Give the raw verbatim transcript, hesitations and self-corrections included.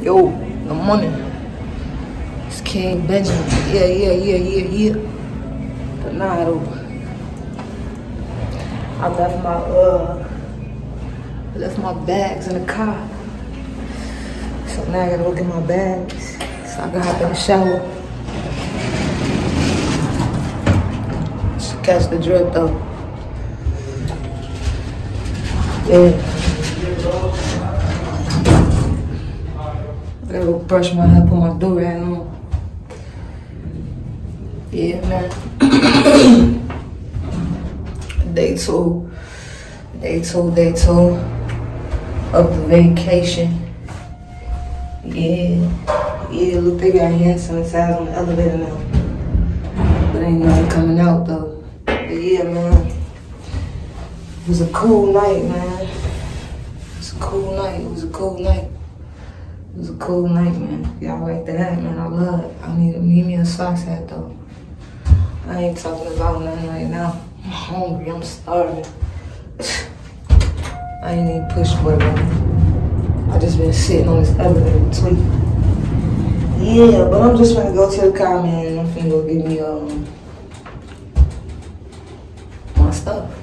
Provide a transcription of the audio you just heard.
Yo, good morning. It's King Benjamin. Yeah, yeah, yeah, yeah, yeah. But nah, though. I left my uh, left my bags in the car. So now I gotta go get my bags. So I gotta hop in the shower. Just catch the drip though. Yeah. I gotta go brush my hair, put my do-rag on. Yeah, man. Day two. Day two, day two of the vacation. Yeah. Yeah, look, they got hand sanitizer on the elevator now. But ain't nothing coming out though. But yeah, man. It was a cool night, man. It was a cool night. It was a cool night. It was a cool night, man. Y'all like the hat, man. I love it. I need, need me a socks hat, though. I ain't talking about nothing right now. I'm hungry. I'm starving. I ain't even pushed for it, man. I just been sitting on this elevator tweaking. Yeah, but I'm just gonna go to the car, man. I'm finna go get me um my stuff.